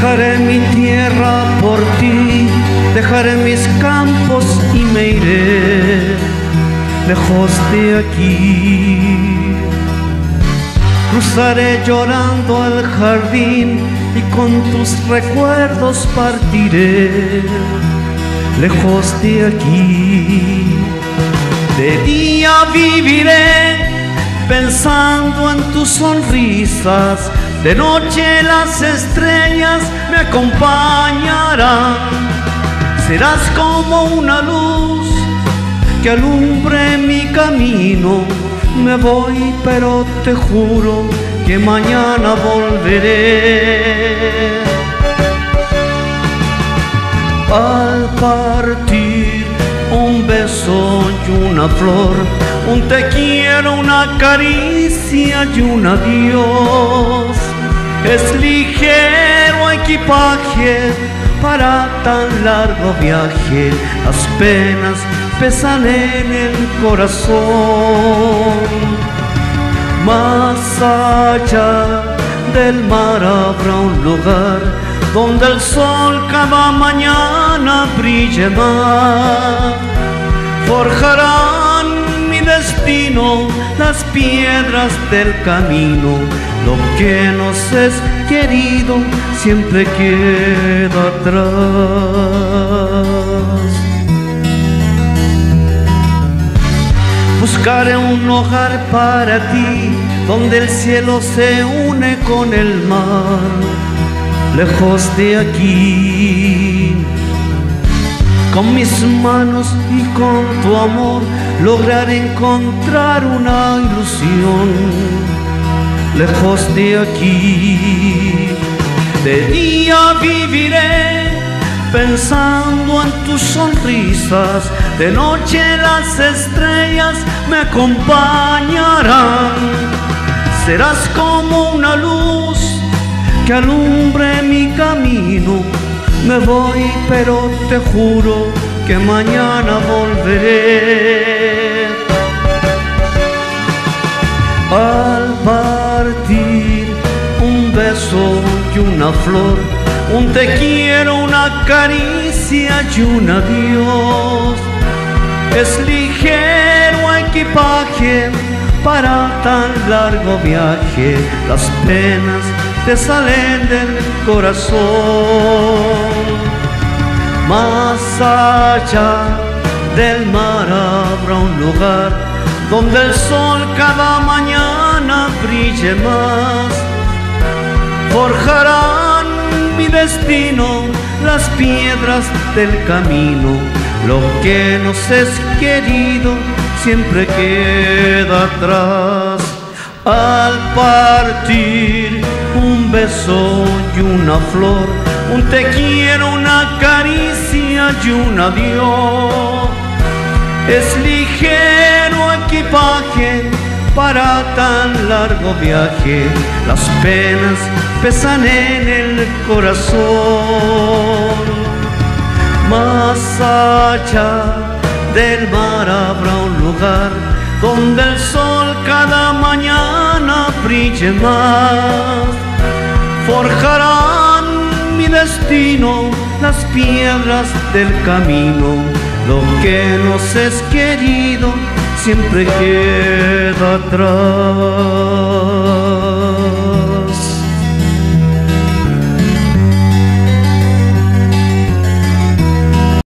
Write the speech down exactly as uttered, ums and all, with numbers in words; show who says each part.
Speaker 1: Dejaré mi tierra por ti, dejaré mis campos y me iré lejos de aquí. Cruzaré llorando el jardín y con tus recuerdos partiré lejos de aquí. De día viviré pensando en tus sonrisas, de noche las estrellas me acompañarán. Serás como una luz que alumbre mi camino. Me voy, pero te juro que mañana volveré. Al partir, un beso y una flor, un te quiero, una caricia y un adiós. Es ligero equipaje para tan largo viaje, las penas pesan en el corazón. Más allá del mar habrá un lugar donde el sol cada mañana brille más. Forjarán mi destino las piedras del camino. Lo que nos es querido siempre queda atrás. Buscaré un hogar para ti, donde el cielo se une con el mar, lejos de aquí. Con mis manos y con tu amor lograré encontrar una ilusión, lejos de aquí. De día viviré pensando en tus sonrisas, de noche las estrellas me acompañarán. Serás como una luz que alumbre mi camino. Me voy, pero te juro que mañana volveré. Al partir, un beso y una flor, un te quiero, una caricia y un adiós. Es ligero equipaje para tan largo viaje, las penas te salen del corazón. Más allá del mar habrá un lugar donde el sol cada mañana brille más. Forjarán mi destino las piedras del camino. Lo que nos es querido siempre queda atrás. Al partir, un beso y una flor, un te quiero, una caricia y un adiós. Es ligero equipaje para tan largo viaje, las penas pesan en el corazón. Más allá del mar habrá un lugar donde el sol cada mañana brille más. Forjarán mi destino las piedras del camino. Lo que nos es querido siempre queda atrás.